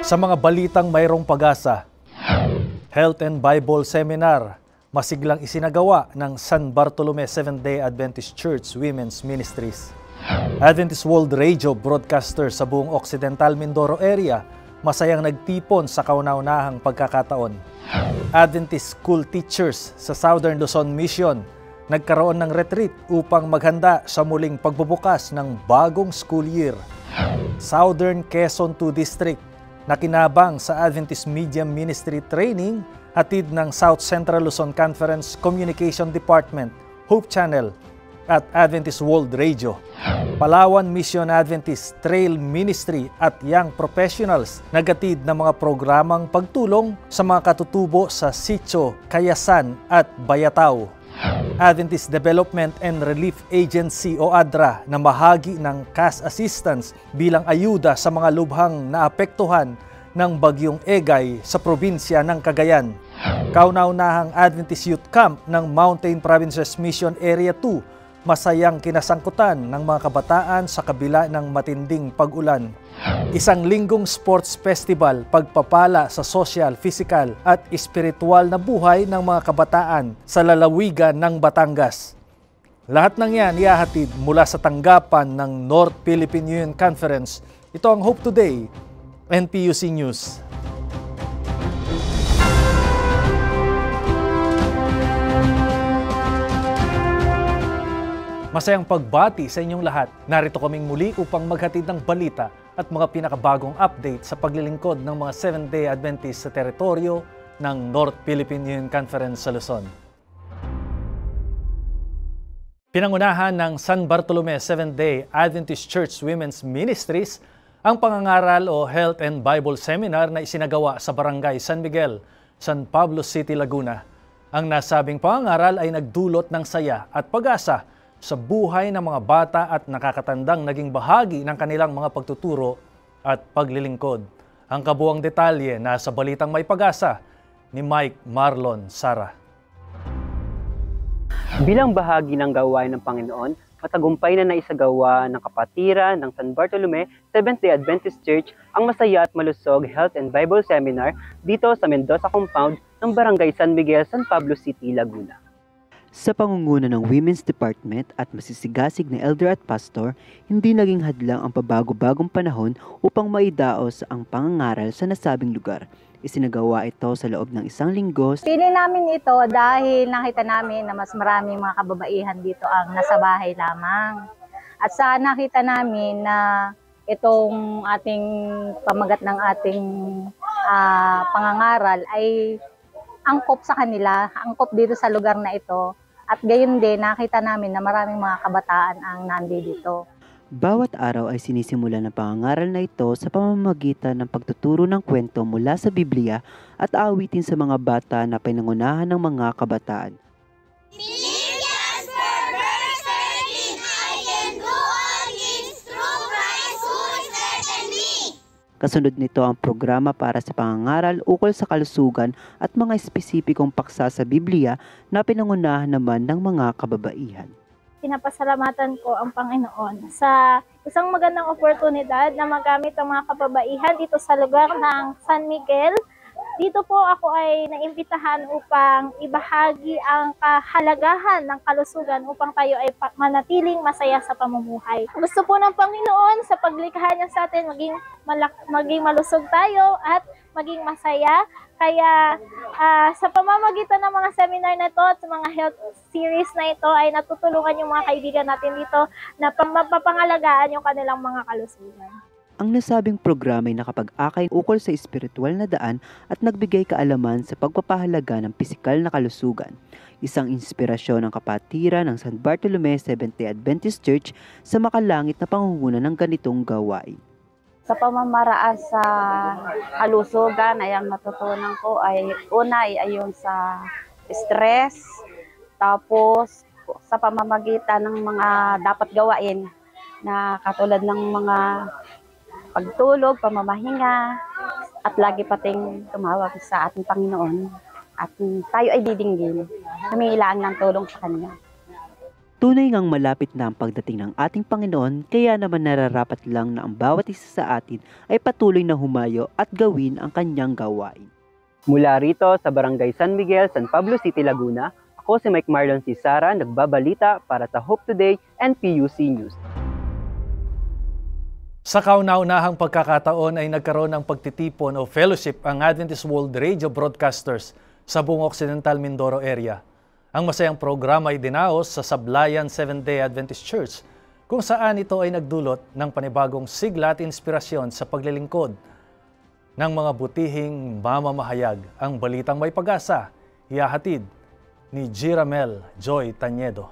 Sa mga balitang mayroong pag-asa, Health and Bible Seminar, masiglang isinagawa ng San Bartolome Seventh-day Adventist Church Women's Ministries. Adventist World Radio broadcaster sa buong Occidental Mindoro area, masayang nagtipon sa kauna-unahang pagkakataon. Adventist school teachers sa Southern Luzon Mission, nagkaroon ng retreat upang maghanda sa muling pagbubukas ng bagong school year. Southern Quezon 2 District, nakinabang sa Adventist Media Ministry Training hatid ng South Central Luzon Conference Communication Department, Hope Channel at Adventist World Radio. Palawan Mission Adventist Trail Ministry at Young Professionals nagatid ng mga programang pagtulong sa mga katutubo sa Sitio, Kayasan at Bayatao. Adventist Development and Relief Agency o ADRA na bahagi ng cash assistance bilang ayuda sa mga lubhang naapektuhan ng Bagyong Egay sa probinsya ng Cagayan. Kauna-unahang Adventist Youth Camp ng Mountain Provinces Mission Area 2, masayang kinasangkutan ng mga kabataan sa kabila ng matinding pag-ulan. Isang linggong sports festival, pagpapala sa social, physical at espiritual na buhay ng mga kabataan sa lalawigan ng Batangas. Lahat ng yan ihahatid mula sa tanggapan ng North Philippine Union Conference. Ito ang Hope Today, NPUC News. Masayang pagbati sa inyong lahat. Narito kaming muli upang maghatid ng balita at mga pinakabagong update sa paglilingkod ng mga Seventh-day Adventist sa teritoryo ng North Philippine Union Conference sa Luzon. Pinangunahan ng San Bartolome Seventh-day Adventist Church Women's Ministries ang pangangaral o Health and Bible Seminar na isinagawa sa Barangay San Miguel, San Pablo City, Laguna. Ang nasabing pangangaral ay nagdulot ng saya at pag-asa sa buhay ng mga bata at nakakatandang naging bahagi ng kanilang mga pagtuturo at paglilingkod. Ang kabuuang detalye nasa balitang May Pag-asa ni Mike Marlon Sara. Bilang bahagi ng gawain ng Panginoon, matagumpay na naisagawa ng kapatiran ng San Bartolome Seventh-day Adventist Church ang masaya at malusog Health and Bible Seminar dito sa Mendoza Compound ng Barangay San Miguel, San Pablo City, Laguna. Sa pangunguna ng Women's Department at masisigasig na elder at pastor, hindi naging hadlang ang pabago-bagong panahon upang maidaos ang pangangaral sa nasabing lugar. Isinagawa ito sa loob ng isang linggo. Pili namin ito dahil nakita namin na mas maraming mga kababaihan dito ang nasa bahay lamang. At sa nakita namin na itong ating pamagat ng ating pangangaral ay angkop sa kanila, angkop dito sa lugar na ito. At gayon din, nakita namin na maraming mga kabataan ang nandito. Bawat araw ay sinisimula ng pangangaral na ito sa pamamagitan ng pagtuturo ng kwento mula sa Biblia at awitin sa mga bata na pinangunahan ng mga kabataan. Kasunod nito ang programa para sa pangangaral ukol sa kalusugan at mga espesipikong paksa sa Biblia na pinangunahan naman ng mga kababaihan. Pinapasalamatan ko ang Panginoon sa isang magandang oportunidad na magamit ang mga kababaihan dito sa lugar ng San Miguel. Dito po ako ay naimbitahan upang ibahagi ang kahalagahan ng kalusugan upang tayo ay manatiling masaya sa pamumuhay. Gusto po ng Panginoon sa paglikha niya sa atin maging malusog tayo at maging masaya. Kaya sa pamamagitan ng mga seminar na ito at sa mga health series na ito ay natutulungan yung mga kaibigan natin dito na mapapangalagaan yung kanilang mga kalusugan. Ang nasabing programa ay nakapag-akay ukol sa espiritual na daan at nagbigay kaalaman sa pagpapahalaga ng pisikal na kalusugan. Isang inspirasyon ng kapatiran ng San Bartolome Seventh-day Adventist Church sa makalangit na pangunguna ng ganitong gawain. Sa pamamaraan sa kalusugan ay ang natutunan ko ay una ay ayon sa stress, tapos sa pamamagitan ng mga dapat gawain na katulad ng mga pagtulog, pamamahinga, at lagi pating tumawag sa ating Panginoon at tayo ay didinggin. Humihilaan ng tulong sa Kanya. Tunay ngang malapit na ang pagdating ng ating Panginoon, kaya naman nararapat lang na ang bawat isa sa atin ay patuloy na humayo at gawin ang kanyang gawain. Mula rito sa Barangay San Miguel, San Pablo City, Laguna, ako si Mike Marlon Cisara, nagbabalita para sa Hope Today and PUC News. Sa kauna-unahang pagkakataon ay nagkaroon ng pagtitipon o fellowship ang Adventist World Radio Broadcasters sa buong Occidental Mindoro area. Ang masayang programa ay dinaos sa Sablayan Seventh-day Adventist Church, kung saan ito ay nagdulot ng panibagong sigla at inspirasyon sa paglilingkod ng mga butihing mamamahayag. Ang balitang may pag-asa, ihahatid ni Jiramel Joy Tanyedo.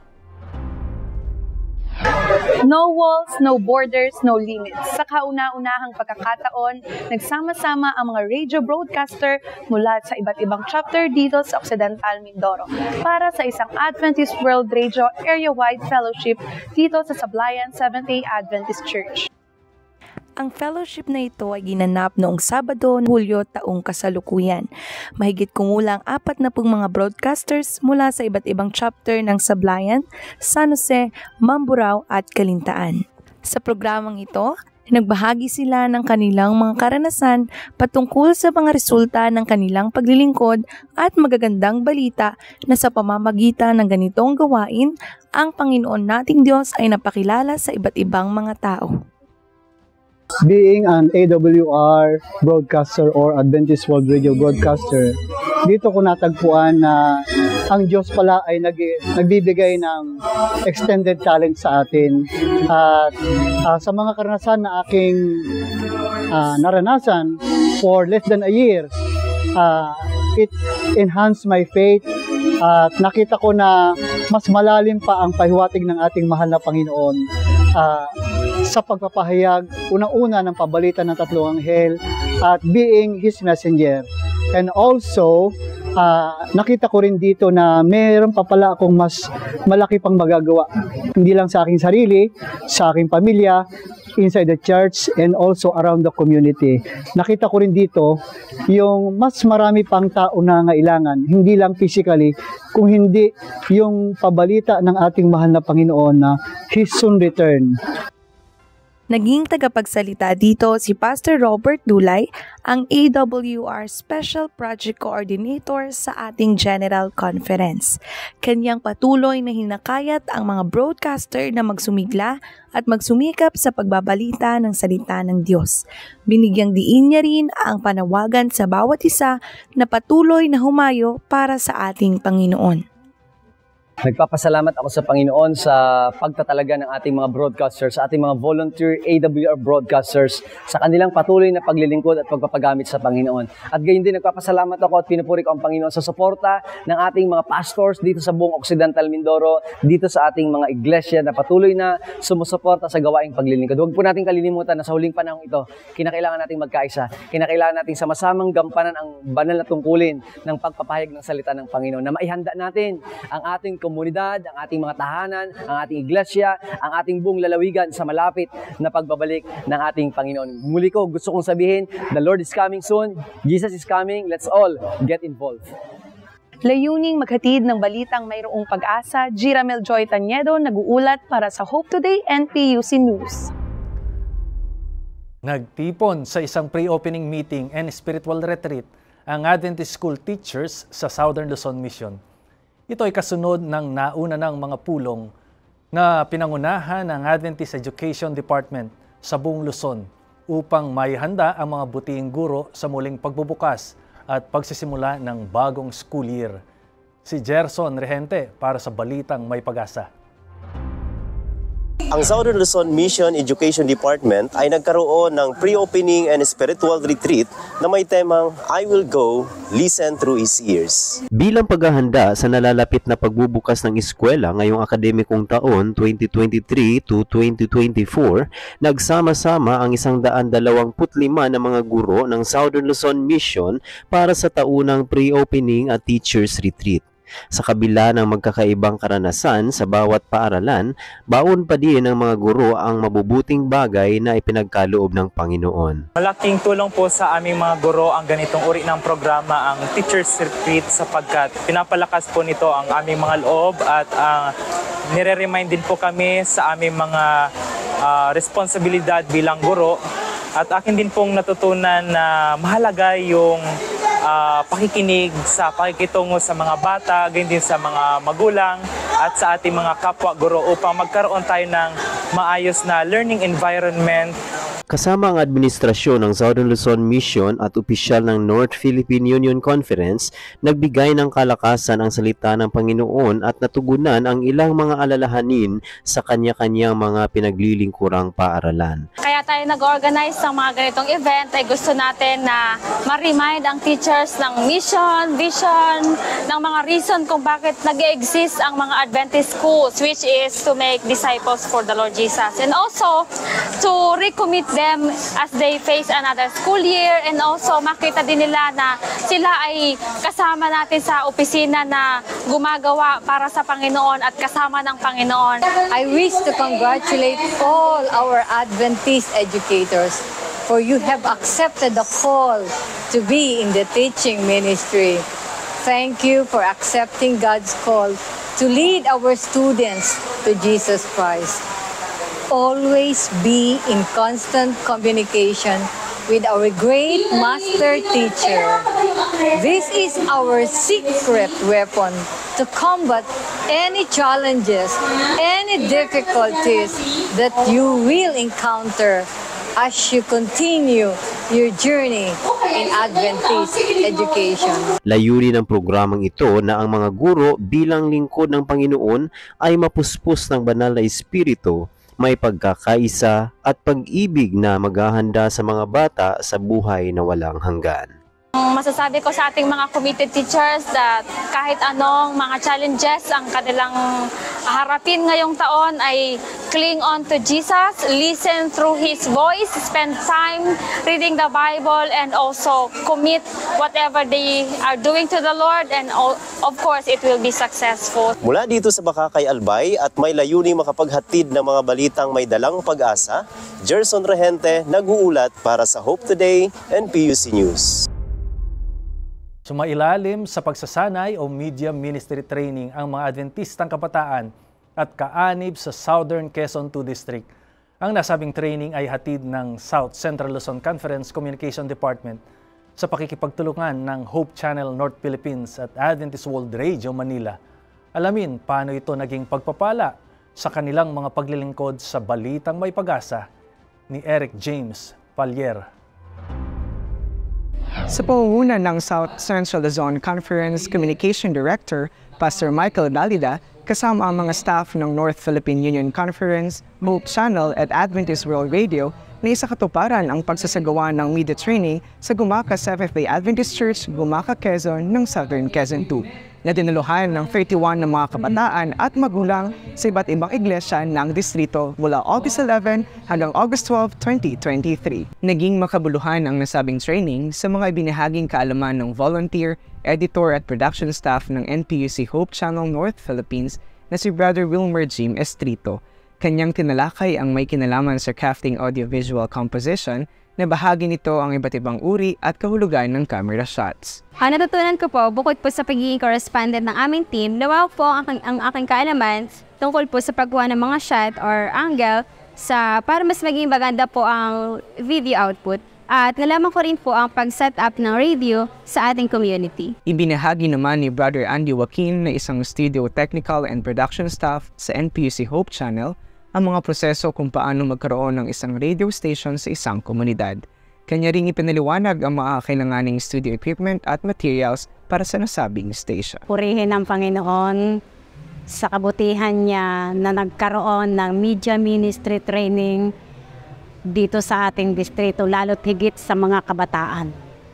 No walls, no borders, no limits. Sa kauna-unahang pagkakataon, nagsama-sama ang mga radio broadcaster mula sa iba't ibang chapter dito sa Occidental Mindoro para sa isang Adventist World Radio area-wide fellowship dito sa Sablayan Seventh-day Adventist Church. Ang fellowship na ito ay ginanap noong Sabado, Hulyo taong kasalukuyan. Mahigit kumulang 40 mga broadcasters mula sa iba't ibang chapter ng Sablayan, San Jose, Mamburao at Kalintaan. Sa programang ito, nagbahagi sila ng kanilang mga karanasan patungkol sa mga resulta ng kanilang paglilingkod at magagandang balita na sa pamamagitan ng ganitong gawain, ang Panginoon nating Diyos ay napakilala sa iba't ibang mga tao. Being an AWR broadcaster or Adventist World Radio broadcaster, dito ko natagpuan na ang Diyos pala ay nagbibigay ng extended talent sa atin. At sa mga karanasan na aking naranasan for less than a year, it enhanced my faith at nakita ko na mas malalim pa ang pahiwatig ng ating mahal na Panginoon sa pagpapahayag, unang-una ng pabalita ng tatlong anghel at being His messenger. And also, nakita ko rin dito na mayroon pa pala akong mas malaki pang magagawa. Hindi lang sa aking sarili, sa aking pamilya, inside the church, and also around the community. Nakita ko rin dito yung mas marami pang tao na ngailangan, hindi lang physically, kung hindi yung pabalita ng ating mahal na Panginoon na His soon return. Naging tagapagsalita dito si Pastor Robert Dulay, ang AWR Special Project Coordinator sa ating General Conference. Kanyang patuloy na hinakayat ang mga broadcaster na magsumigla at magsumikap sa pagbabalita ng salita ng Diyos. Binigyang diin niya rin ang panawagan sa bawat isa na patuloy na humayo para sa ating Panginoon. Nagpapasalamat ako sa Panginoon sa pagtatalaga ng ating mga broadcasters, sa ating mga volunteer AWR broadcasters, sa kanilang patuloy na paglilingkod at pagpapagamit sa Panginoon. At gayon din nagpapasalamat ako at pinupuri ko ang Panginoon sa suporta ng ating mga pastors dito sa buong Occidental Mindoro, dito sa ating mga iglesia na patuloy na sumusuporta sa gawaing paglilingkod. Huwag po natin kalilimutan na sa huling panahon ito, kinakailangan nating magkaisa, kinakailangan nating sama-samang gampanan ang banal na tungkulin ng pagpapahayag ng salita ng Panginoon, na maihanda natin ang ating komunidad, ang ating mga tahanan, ang ating iglesia, ang ating buong lalawigan sa malapit na pagbabalik ng ating Panginoon. Muli ko, gusto kong sabihin, the Lord is coming soon, Jesus is coming, let's all get involved. Layuning maghatid ng balitang mayroong pag-asa, Jiramel Joy Tanyedo, nag-uulat para sa Hope Today and PUC News. Nagtipon sa isang pre-opening meeting and spiritual retreat ang Adventist School teachers sa Southern Luzon Mission. Ito ay kasunod ng nauna ng mga pulong na pinangunahan ng Adventist Education Department sa buong Luzon upang maihanda ang mga butihing guro sa muling pagbubukas at pagsisimula ng bagong school year. Si Gerson Rehente para sa Balitang May Pag-asa. Ang Southern Luzon Mission Education Department ay nagkaroon ng pre-opening and spiritual retreat na may temang I Will Go, Listen Through His Ears. Bilang paghahanda sa nalalapit na pagbubukas ng eskwela ngayong akademikong taon 2023 to 2024, nagsama-sama ang 125 na mga guro ng Southern Luzon Mission para sa taunang pre-opening at teachers retreat. Sa kabila ng magkakaibang karanasan sa bawat paaralan, baon pa din ng mga guro ang mabubuting bagay na ipinagkaloob ng Panginoon. Malaking tulong po sa aming mga guro ang ganitong uri ng programa, ang Teachers Retreat, sapagkat pinapalakas po nito ang aming mga loob at nire-remind din po kami sa aming mga responsibilidad bilang guro. At akin din pong natutunan na mahalaga yung pakikinig sa pakikitungo sa mga bata, ganyan din sa mga magulang at sa ating mga kapwa guro upang magkaroon tayo ng maayos na learning environment. Kasama ang administrasyon ng Southern Luzon Mission at opisyal ng North Philippine Union Conference, nagbigay ng kalakasan ang salita ng Panginoon at natugunan ang ilang mga alalahanin sa kanya-kanyang mga pinaglilingkurang paaralan. Kaya tayo nag-organize ng mga ganitong event ay gusto natin na ma-remind ang teachers ng mission, vision, ng mga reason kung bakit nag-exist ang mga Adventist schools, which is to make disciples for the Lord Jesus. And also to recommit them as they face another school year, and also makita din nila na sila ay kasama natin sa opisina na gumagawa para sa Panginoon at kasama ng Panginoon. I wish to congratulate all our Adventist educators, for you have accepted the call to be in the teaching ministry. Thank you for accepting God's call to lead our students to Jesus Christ. Always be in constant communication with our great master teacher. This is our secret weapon to combat any challenges, any difficulties that you will encounter as you continue your journey in Adventist education. Layunin ng programang ito na ang mga guro bilang lingkod ng Panginoon ay mapuspos ng banal na espiritu, may pagkakaisa at pag-ibig na maghahanda sa mga bata sa buhay na walang hanggan. Masasabi ko sa ating mga committed teachers that kahit anong mga challenges ang kanilang harapin ngayong taon ay cling on to Jesus, listen through His voice, spend time reading the Bible, and also commit whatever they are doing to the Lord, and of course it will be successful. Mula dito sa Bakakay, Albay at may layuning makapaghatid ng mga balitang may dalang pag-asa, Gerson Regente nag-uulat para sa Hope Today and PUC News. Sumailalim sa pagsasanay o media ministry training ang mga Adventistang kabataan at kaanib sa Southern Quezon II District. Ang nasabing training ay hatid ng South Central Luzon Conference Communication Department sa pakikipagtulungan ng Hope Channel North Philippines at Adventist World Radio Manila. Alamin paano ito naging pagpapala sa kanilang mga paglilingkod sa Balitang May Pag-asa ni Eric James Pallier. Sa pangunguna ng South Central Luzon Conference Communication Director, Pastor Michael Dalida, kasama ang mga staff ng North Philippine Union Conference, Hope Channel at Adventist World Radio, na isa katuparan ang pagsasagawa ng media training sa Gumaka Seventh-day Adventist Church, Gumaka, Quezon ng Southern Quezon II, na dinaluhan ng 31 ng mga kabataan at magulang sa iba't ibang iglesia ng distrito mula August 11 hanggang August 12, 2023. Naging makabuluhan ang nasabing training sa mga ibinahaging kaalaman ng volunteer, editor at production staff ng NPUC Hope Channel North Philippines na si Brother Wilmer Jim Estrito. Kanyang tinalakay ang may kinalaman sa crafting audiovisual composition na bahagi nito ang iba't ibang uri at kahulugan ng camera shots. Ang natutunan ko po, bukod po sa pagiging correspondent ng aming team, lawak po ang aking kaalaman tungkol po sa pagkuha ng mga shot or angle para mas maging maganda po ang video output. At nalaman ko rin po ang pag-set up ng radio sa ating community. Ibinahagi naman ni Brother Andy Joaquin na isang studio technical and production staff sa NPUC Hope Channel ang mga proseso kung paano magkaroon ng isang radio station sa isang komunidad. Kanya ring ipinaliwanag ang mga kailanganing studio equipment at materials para sa nasabing station. Purihin ang Panginoon sa kabutihan niya na nagkaroon ng media ministry training dito sa ating distrito, lalo't higit sa mga kabataan.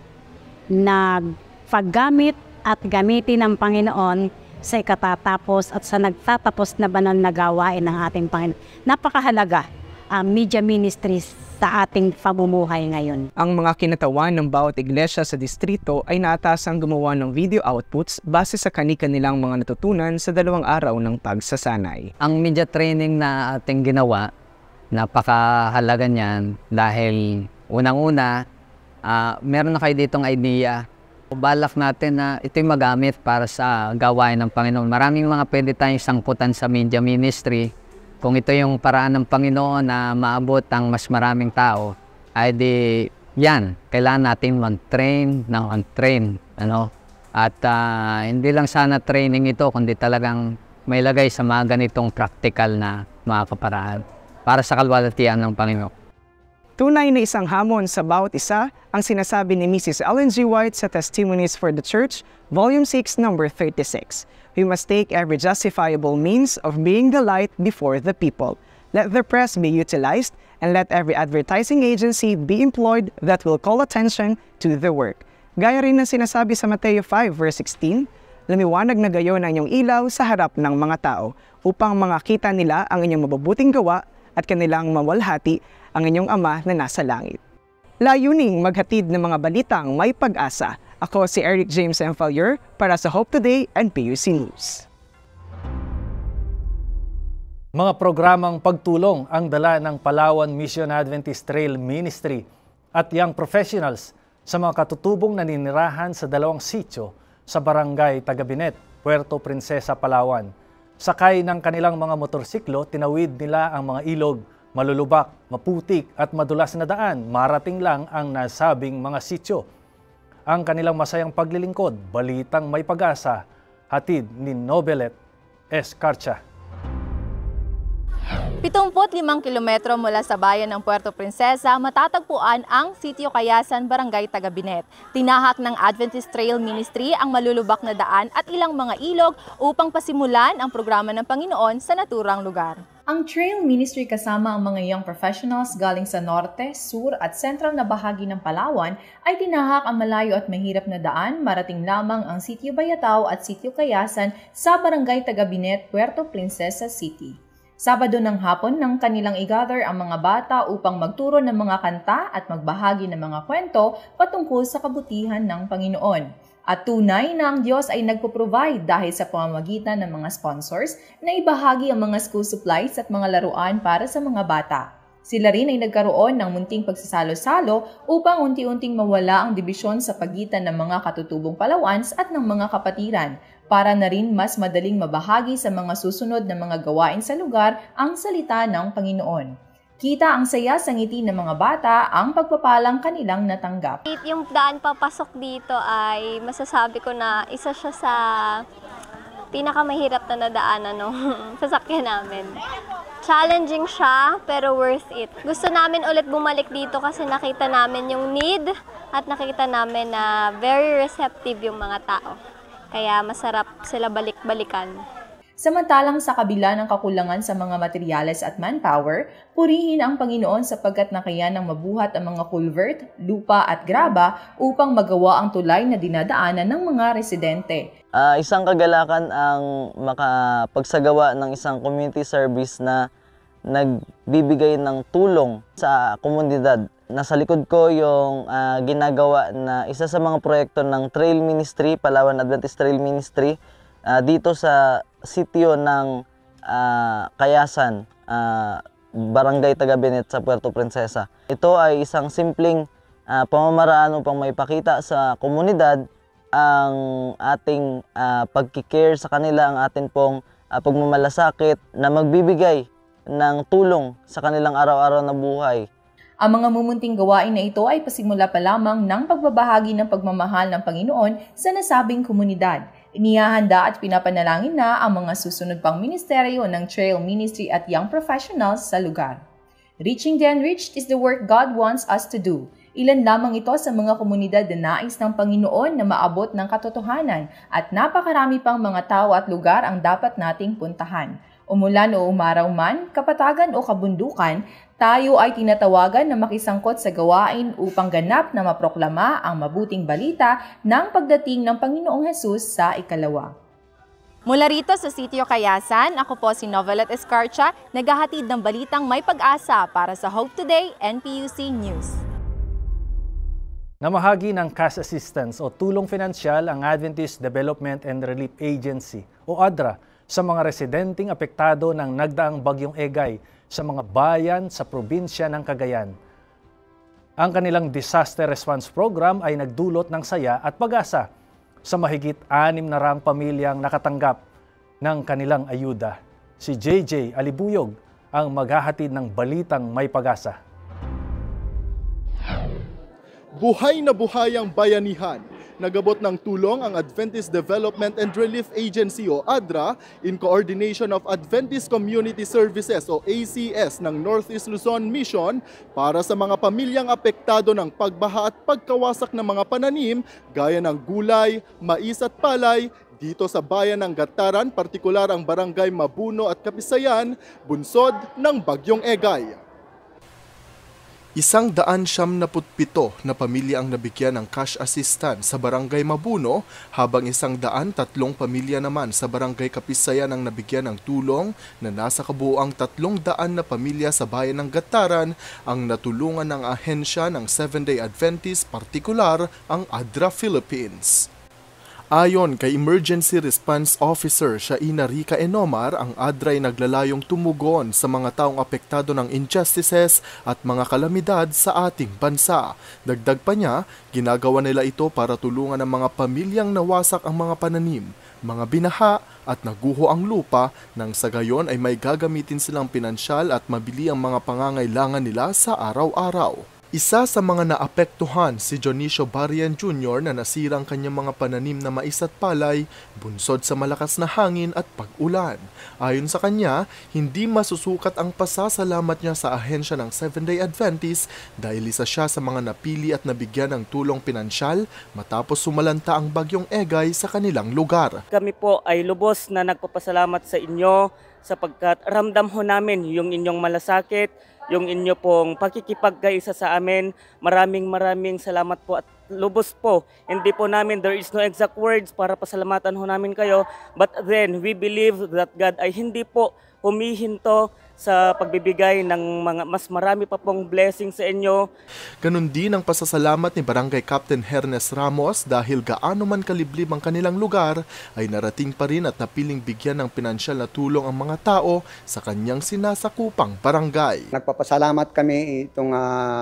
Nagpaggamit at gamitin ng Panginoon sa ikatatapos at sa nagtatapos na banal na gawain ng ating Panginoon. Napakahalaga ang media ministries sa ating pamumuhay ngayon. Ang mga kinatawan ng bawat iglesia sa distrito ay naatasang gumawa ng video outputs base sa kani-kanilang mga natutunan sa 2 araw ng pagsasanay. Ang media training na ating ginawa, napakahalaga niyan dahil unang-una, meron na kayo ditong idea Balak natin na ito'y magamit para sa gawain ng Panginoon. Maraming mga pwede tayong sangkutan sa media ministry. Kung ito yung paraan ng Panginoon na maabot ang mas maraming tao, ay di yan, kailangan natin mag-train ng on-train. At hindi lang sana training ito, kundi talagang may lagay sa mga ganitong practical na mga kaparaan para sa kalwalhatian ng Panginoon. Tunay na isang hamon sa bawat isa ang sinasabi ni Mrs. Ellen G. White sa Testimonies for the Church, Volume 6, number 36. We must take every justifiable means of being the light before the people. Let the press be utilized, and let every advertising agency be employed that will call attention to the work. Gaya rin ng sinasabi sa Mateo 5, verse 16, lumiwanag na gayon ang inyong ilaw sa harap ng mga tao, upang makita nila ang inyong mabubuting gawa at kanilang mawalhati ang inyong Ama na nasa langit. Layuning maghatid ng mga balitang may pag-asa. Ako si Eric James M. Fallier para sa Hope Today and PUC News. Mga programang pagtulong ang dala ng Palawan Mission Adventist Trail Ministry at Young Professionals sa mga katutubong naninirahan sa 2 sitio sa Barangay Tagabinet, Puerto Princesa, Palawan. Sakay ng kanilang mga motorsiklo, tinawid nila ang mga ilog, malulubak, maputik at madulas na daan, marating lang ang nasabing mga sitio. Ang kanilang masayang paglilingkod, balitang may pag-asa, hatid ni Nobelet Escarcha. 75 kilometro mula sa bayan ng Puerto Princesa, matatagpuan ang Sitio Kayasan, Barangay Tagabinet. Tinahak ng Adventist Trail Ministry ang malulubak na daan at ilang mga ilog upang pasimulan ang programa ng Panginoon sa naturang lugar. Ang Trail Ministry kasama ang mga young professionals galing sa norte, sur at sentral na bahagi ng Palawan ay tinahak ang malayo at mahirap na daan, marating lamang ang Sitio Bayatao at Sitio Kayasan sa Barangay Tagabinet, Puerto Princesa City. Sabado ng hapon nang kanilang i-gather ang mga bata upang magturo ng mga kanta at magbahagi ng mga kwento patungkol sa kabutihan ng Panginoon. At tunay na ang Diyos ay nagpo-provide dahil sa pamamagitan ng mga sponsors na ibahagi ang mga school supplies at mga laruan para sa mga bata. Sila rin ay nagkaroon ng munting pagsasalo-salo upang unti-unting mawala ang dibisyon sa pagitan ng mga katutubong Palawans at ng mga kapatiran, para na rin mas madaling mabahagi sa mga susunod na mga gawain sa lugar ang salita ng Panginoon. Kita ang saya sa ngiti ng mga bata ang pagpapalang kanilang natanggap. Yung daan papasok dito ay masasabi ko na isa siya sa pinakamahirap na nadaanan ng sasakyan namin. Challenging siya pero worth it. Gusto namin ulit bumalik dito kasi nakita namin yung need at nakita namin na very receptive yung mga tao. Kaya masarap sila balik-balikan. Samantalang sa kabila ng kakulangan sa mga materyales at manpower, purihin ang Panginoon sapagkat nakayanang mabuhat ang mga culvert, lupa at graba upang magawa ang tulay na dinadaanan ng mga residente. Isang kagalakan ang makapagsagawa ng isang community service na nagbibigay ng tulong sa komunidad. Nasa likod ko yung ginagawa na isa sa mga proyekto ng Trail Ministry, Palawan Adventist Trail Ministry, dito sa sitio ng Kayasan, Barangay Tagabinet sa Puerto Princesa. Ito ay isang simpleng pamamaraan upang maipakita sa komunidad ang ating pagkikare sa kanila, ang atin pong pagmamalasakit na magbibigay ng tulong sa kanilang araw-araw na buhay. Ang mga mumunting gawain na ito ay pasimula pa lamang ng pagbabahagi ng pagmamahal ng Panginoon sa nasabing komunidad. Inihahanda at pinapanalangin na ang mga susunod pang ministeryo ng Trail Ministry at Young Professionals sa lugar. Reaching the unreached is the work God wants us to do. Ilan lamang ito sa mga komunidad na nais ng Panginoon na maabot ng katotohanan at napakarami pang mga tao at lugar ang dapat nating puntahan. Umulan o umaraw man, kapatagan o kabundukan, tayo ay tinatawagan na makisangkot sa gawain upang ganap na maproklama ang mabuting balita ng pagdating ng Panginoong Hesus sa ikalawa. Mula rito sa Sitio Kayasan, ako po si Novelet Escarcha, naghahatid ng balitang may pag-asa para sa Hope Today and PUC News. Namahagi ng cash assistance o tulong pinansyal ang Adventist Development and Relief Agency o ADRA sa mga residenteng apektado ng nagdaang bagyong Egay sa mga bayan sa probinsya ng Cagayan. Ang kanilang disaster response program ay nagdulot ng saya at pag-asa sa mahigit 600 pamilyang nakatanggap ng kanilang ayuda. Si JJ Alibuyog ang maghahatid ng balitang may pag-asa. Buhay na buhay ang bayanihan. Nagabot ng tulong ang Adventist Development and Relief Agency o ADRA in coordination of Adventist Community Services o ACS ng Northeast Luzon Mission para sa mga pamilyang apektado ng pagbaha at pagkawasak ng mga pananim gaya ng gulay, mais at palay dito sa bayan ng Gataran, partikular ang Barangay Mabuno at Kapisayan, bunsod ng Bagyong Egay. 177 na pamilya ang nabigyan ng cash assistance sa Barangay Mabuno, habang 103 pamilya naman sa Barangay Kapisayan ang nabigyan ng tulong na nasa kabuuang 300 na pamilya sa bayan ng Gataran ang natulungan ng ahensya ng Seventh-day Adventist, partikular ang ADRA Philippines. Ayon kay Emergency Response Officer Shaina Rica Enomar, ang ADRA ay naglalayong tumugon sa mga taong apektado ng injustices at mga kalamidad sa ating bansa. Dagdag pa niya, ginagawa nila ito para tulungan ang mga pamilyang nawasak ang mga pananim, mga binaha at naguho ang lupa, nang sa gayon ay may gagamitin silang pinansyal at mabili ang mga pangangailangan nila sa araw-araw. Isa sa mga naapektuhan si Dionisio Barrian Jr. na nasira ang kanyang mga pananim na mais at palay bunsod sa malakas na hangin at pag-ulan. Ayon sa kanya, hindi masusukat ang pasasalamat niya sa ahensya ng Seventh-day Adventist dahil isa siya sa mga napili at nabigyan ng tulong pinansyal matapos sumalanta ang Bagyong Egay sa kanilang lugar. Kami po ay lubos na nagpapasalamat sa inyo sapagkat ramdam ho namin yung inyong malasakit, yung inyo pong pakikipagkaisa sa amin. Maraming salamat po at lubos po. Hindi po namin, there is no exact words para pasalamatan ho namin kayo. But then, we believe that God ay hindi po humihinto sa pagbibigay ng mga mas marami pa pong blessing sa inyo. Ganon din ang pasasalamat ni Barangay Captain Hernes Ramos dahil gaano man kaliblib ang kanilang lugar ay narating pa rin at napiling bigyan ng pinansyal na tulong ang mga tao sa kanyang sinasakupang barangay. Nagpapasalamat kami itong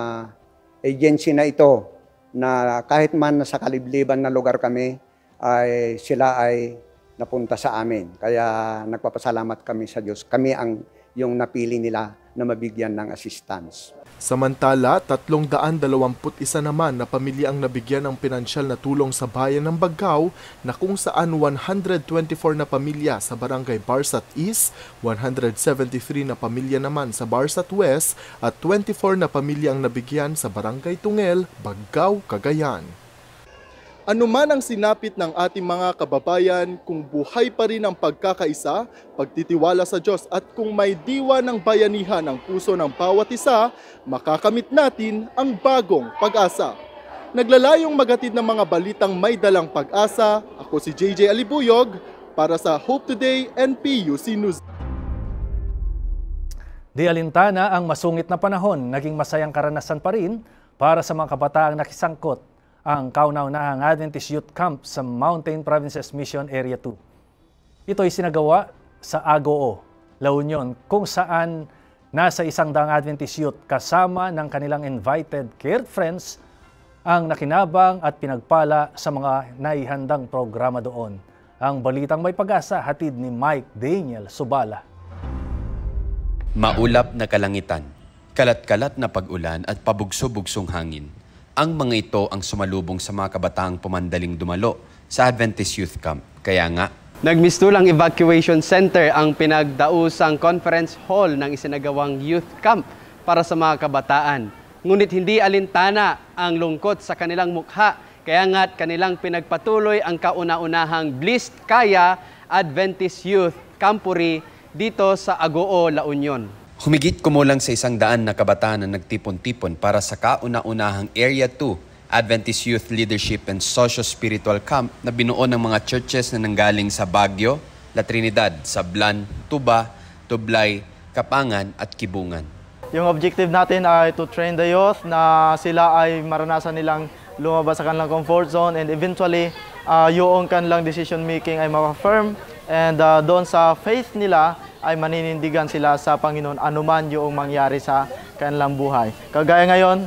agency na ito na kahit man sa kalibliban na lugar kami ay sila ay napunta sa amin. Kaya nagpapasalamat kami sa Diyos. Kami ang yung napili nila na mabigyan ng assistance. Samantala, 321 naman na pamilya ang nabigyan ng pinansyal na tulong sa bayan ng Bagao, na kung saan 124 na pamilya sa Barangay Barsat East, 173 na pamilya naman sa Barsat West at 24 na pamilya ang nabigyan sa Barangay Tungel, Bagao, Cagayan. Ano man ang sinapit ng ating mga kababayan, kung buhay pa rin ang pagkakaisa, pagtitiwala sa Diyos at kung may diwa ng bayanihan ang puso ng bawat isa, makakamit natin ang bagong pag-asa. Naglalayong maghatid ng mga balitang may dalang pag-asa, ako si JJ Alibuyog para sa Hope Today and PUC News. Di alintana ang masungit na panahon, naging masayang karanasan pa rin para sa mga kabataang nakisangkot ang kauna-unahang Adventist Youth Camp sa Mountain Provinces Mission Area 2. Ito ay sinagawa sa Agoo, La Union, kung saan nasa 100 Adventist Youth kasama ng kanilang invited cared friends ang nakinabang at pinagpala sa mga naihandang programa doon. Ang balitang may pag-asa, hatid ni Mike Daniel Subala. Maulap na kalangitan, kalat-kalat na pag-ulan at pabugso-bugsong hangin. Ang mga ito ang sumalubong sa mga kabataang pumandaling dumalo sa Adventist Youth Camp. Kaya nga, nagmistulang evacuation center ang pinagdausang conference hall ng isinagawang youth camp para sa mga kabataan. Ngunit hindi alintana ang lungkot sa kanilang mukha, kaya nga't kanilang pinagpatuloy ang kauna-unahang Blessed Kaya Adventist Youth Campuri dito sa Agoo, La Union. humigit kumulang sa 100 na kabataan na nagtipon-tipon para sa kauna-unahang Area 2 Adventist Youth Leadership and Socio-Spiritual Camp na binuo ng mga churches na nanggaling sa Baguio, La Trinidad, Sablan, Tuba, Tublay, Kapangan at Kibungan. Yung objective natin ay to train the youth na sila ay maranasan nilang lumabas sa kanilang comfort zone and eventually yung kanilang decision making ay ma-firm and doon sa faith nila ay maninindigan sila sa Panginoon anuman yung mangyari sa kanilang buhay. Kagaya ngayon,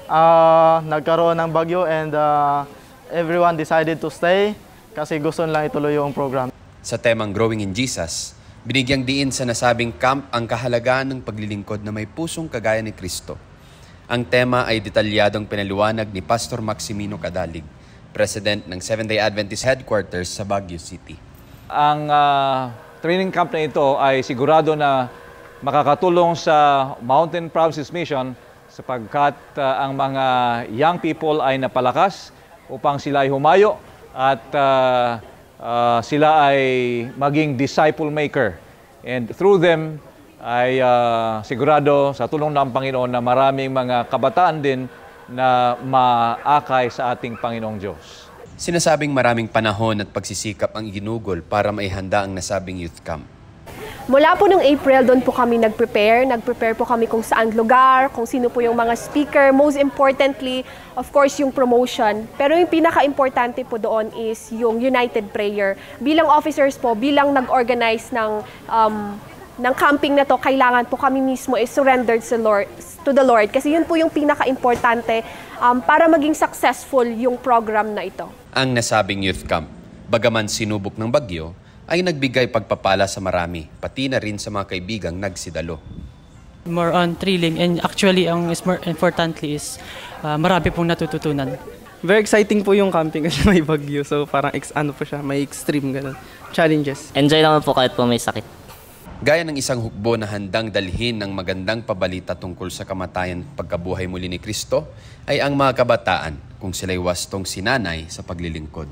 nagkaroon ng bagyo and everyone decided to stay kasi gusto nilang ituloy yung program. Sa temang Growing in Jesus, binigyang diin sa nasabing camp ang kahalagahan ng paglilingkod na may pusong kagaya ni Kristo. Ang tema ay detalyadong pinaliwanag ni Pastor Maximino Cadalig, President ng Seventh-day Adventist Headquarters sa Baguio City. Ang training camp na ito ay sigurado na makakatulong sa Mountain Provinces Mission sapagkat ang mga young people ay napalakas upang sila ay humayo at sila ay maging disciple maker. And through them ay sigurado sa tulong ng Panginoon na maraming mga kabataan din na maakay sa ating Panginoong Diyos. Sinasabing maraming panahon at pagsisikap ang iginugol para maihanda ang nasabing youth camp. Mula po nung April, doon po kami nag-prepare. Nag-prepare po kami kung saan lugar, kung sino po yung mga speaker. Most importantly, of course, yung promotion. Pero yung pinaka-importante po doon is yung united prayer. Bilang officers po, bilang nag-organize ng camping na to, kailangan po kami mismo is surrendered to the Lord. Kasi yun po yung pinaka-importante para maging successful yung program na ito. Ang nasabing youth camp, bagaman sinubok ng bagyo, ay nagbigay pagpapala sa marami, pati na rin sa mga kaibigang nagsidalo. More on thrilling and actually ang more importantly is marami pong natututunan. Very exciting po yung camping kasi may bagyo, so parang may extreme ganun, challenges. Enjoy naman po kahit po may sakit. Gaya ng isang hukbo na handang dalhin ng magandang pabalita tungkol sa kamatayan at pagkabuhay muli ni Kristo, ay ang mga kabataan kung sila'y wastong sinanay sa paglilingkod.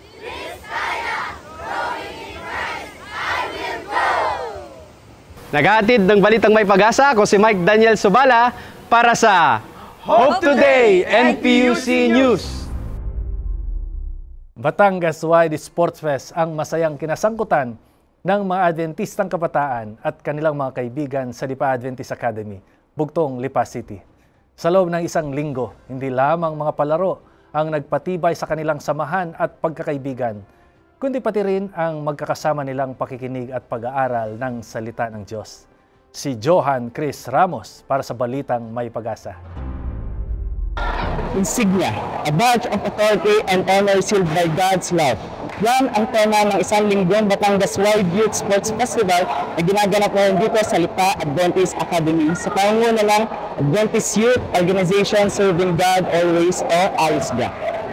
Naghahatid ng balitang may pag-asa, ako si Mike Daniel Subala para sa Hope Today NPUC News. Batangas Wide Sports Fest ang masayang kinasangkutan ng mga Adventistang kabataan at kanilang mga kaibigan sa Lipa Adventist Academy, Bugtong, Lipa City. Sa loob ng isang linggo, hindi lamang mga palaro ang nagpatibay sa kanilang samahan at pagkakaibigan, kundi pati rin ang magkakasama nilang pakikinig at pag-aaral ng salita ng Diyos. Si Johan Chris Ramos para sa Balitang May Pag-asa. Insignia, a badge of authority and honor sealed by God's love. Yan ang tema ng isang linggong Batangas Wide Youth Sports Festival na ginaganap ngayon dito sa Lipa Adventist Academy sa pangunguna ng Adventist Youth Organization Serving God Always o AYSGA.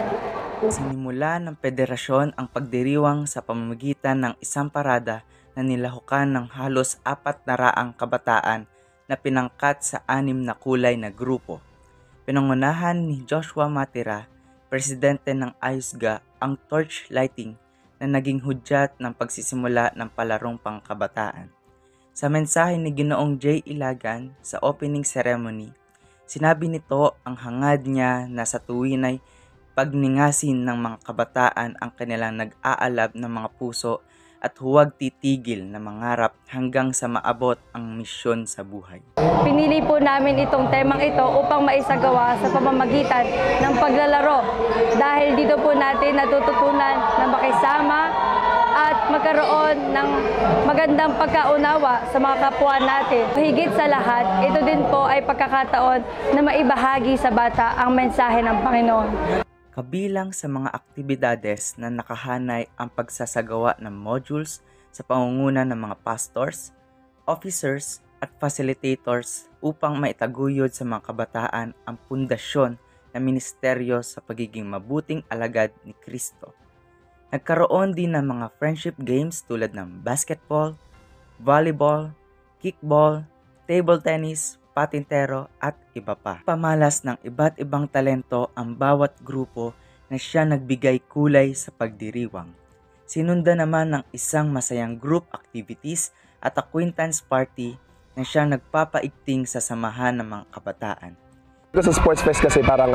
Sinimula ng federasyon ang pagdiriwang sa pamamagitan ng isang parada na nilahukan ng halos 400 kabataan na pinangkat sa 6 na kulay na grupo. Pinangunahan ni Joshua Matira, presidente ng AYSGA, ang torch lighting na naging hudyat ng pagsisimula ng palarong pangkabataan. Sa mensahe ni Ginoong J. Ilagan sa opening ceremony, sinabi nito ang hangad niya na sa tuwin ay pagningasin ng mga kabataan ang kanilang nag-aalab ng mga puso at huwag titigil na mangarap hanggang sa maabot ang misyon sa buhay. Pinili po namin itong temang ito upang maisagawa sa pamamagitan ng paglalaro dahil dito po natin natututunan na makisama at magkaroon ng magandang pagkaunawa sa mga kapwa natin. Higit sa lahat, ito din po ay pagkakataon na maibahagi sa bata ang mensahe ng Panginoon. Kabilang sa mga aktibidades na nakahanay ang pagsasagawa ng modules sa pangunguna ng mga pastors, officers at facilitators upang maitaguyod sa mga kabataan ang pundasyon na ministeryo sa pagiging mabuting alagad ni Kristo. Nagkaroon din ng mga friendship games tulad ng basketball, volleyball, kickball, table tennis, patintero at iba pa. Pamalas ng iba't ibang talento ang bawat grupo na siya nagbigay kulay sa pagdiriwang. Sinunda naman ng isang masayang group activities at acquaintance party na siya nagpapaigting sa samahan ng mga kabataan. Sa Sports Fest kasi parang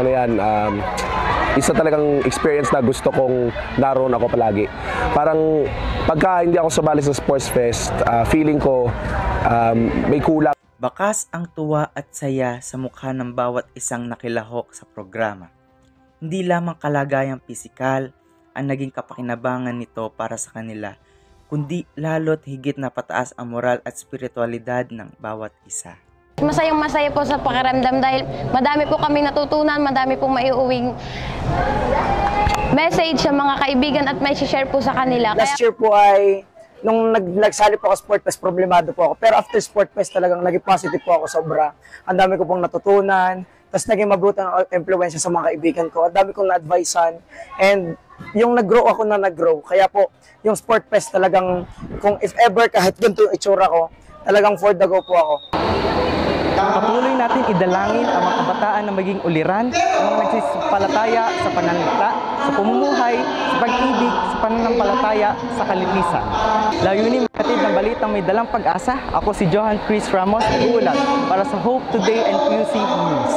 isa talagang experience na gusto kong naroon ako palagi. Parang pagka hindi ako sumali sa Sports Fest, feeling ko may kulang. Bakas ang tuwa at saya sa mukha ng bawat isang nakilahok sa programa. Hindi lamang kalagayang pisikal ang naging kapakinabangan nito para sa kanila, kundi lalo't higit na pataas ang moral at spiritualidad ng bawat isa. Masayang-masaya po sa pakiramdam dahil madami po kami natutunan, madami pong maiuwing message sa mga kaibigan at may share po sa kanila. Last year po ay, nung nagsali po ako sa Sport Fest, problemado po ako. Pero after Sport Fest talagang naging positive po ako sobra. Ang dami ko pong natutunan. Tapos naging mabuti ang influensya sa mga kaibigan ko. Ang dami kong na-advisean. And yung nag-grow ako na nag-grow. Kaya po, yung Sport Fest talagang, kung if ever kahit ganito yung itsura ko, talagang for the go po ako. Patuloy natin idalangin ang mga kabataan na maging uliran, ang mga nagsipalataya sa pananalita, sa pamumuhay, sa pag-ibig, sa pananampalataya, sa kalinisan. Layunin natin ng balitang may dalang pag-asa. Ako si Johan Chris Ramos, nag-uulat para sa Hope Today and PUC News.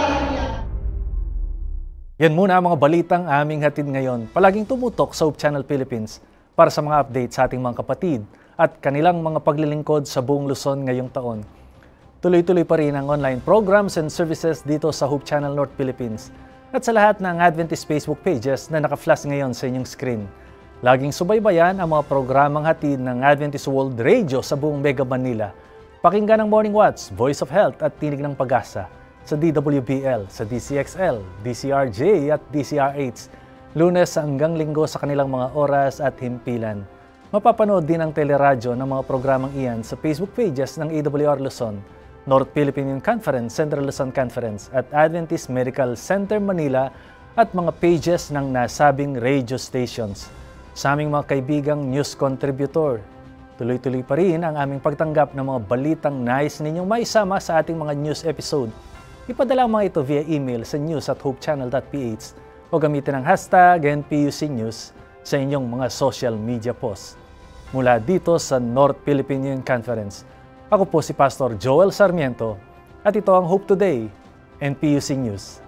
Yan muna ang mga balitang aming hatid ngayon. Palaging tumutok sa Hope Channel Philippines para sa mga update sa ating mga kapatid at kanilang mga paglilingkod sa buong Luzon ngayong taon. Tuloy-tuloy pa rin ang online programs and services dito sa Hope Channel North Philippines at sa lahat ng Adventist Facebook pages na naka-flash ngayon sa inyong screen. Laging subaybayan ang mga programang hatid ng Adventist World Radio sa buong Mega Manila. Pakinggan ang Morning Watch, Voice of Health at Tinig ng Pag-asa sa DWBL, sa DCXL, DCRJ at DCRH, Lunes hanggang Linggo sa kanilang mga oras at himpilan. Mapapanood din ang teleradyo ng mga programang iyan sa Facebook pages ng AWR Luzon, North Philippine Conference, Central Luzon Conference at Adventist Medical Center Manila at mga pages ng nasabing radio stations. Sa aming mga kaibigang news contributor, tuloy-tuloy pa rin ang aming pagtanggap ng mga balitang nais ninyong maisama sa ating mga news episode. Ipadala mga ito via email sa news@hopechannel.ph o gamitin ang hashtag NPUC News sa inyong mga social media posts. Mula dito sa North Philippine Conference, ako po si Pastor Joel Sarmiento at ito ang Hope Today, NPUC News.